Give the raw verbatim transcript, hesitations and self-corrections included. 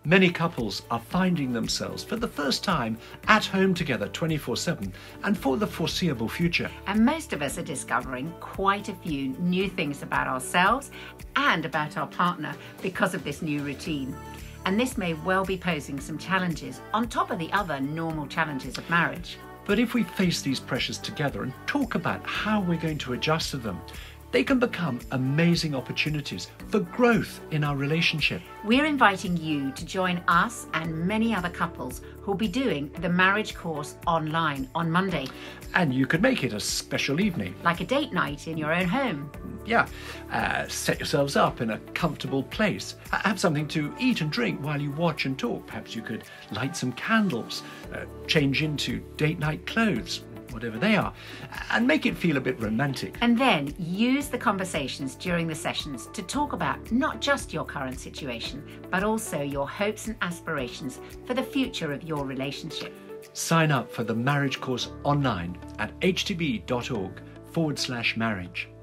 Many couples are finding themselves for the first time at home together twenty-four seven and for the foreseeable future. And most of us are discovering quite a few new things about ourselves and about our partner because of this new routine. And this may well be posing some challenges on top of the other normal challenges of marriage. But if we face these pressures together and talk about how we're going to adjust to them, they can become amazing opportunities for growth in our relationship. We're inviting you to join us and many other couples who'll be doing the marriage course online on Monday. And you could make it a special evening. Like a date night in your own home. Yeah, uh, set yourselves up in a comfortable place. Ha- Have something to eat and drink while you watch and talk. Perhaps you could light some candles, uh, change into date night clothes, whatever they are, and make it feel a bit romantic. And then use the conversations during the sessions to talk about not just your current situation, but also your hopes and aspirations for the future of your relationship. Sign up for the marriage course online at h t b dot org forward slash marriage.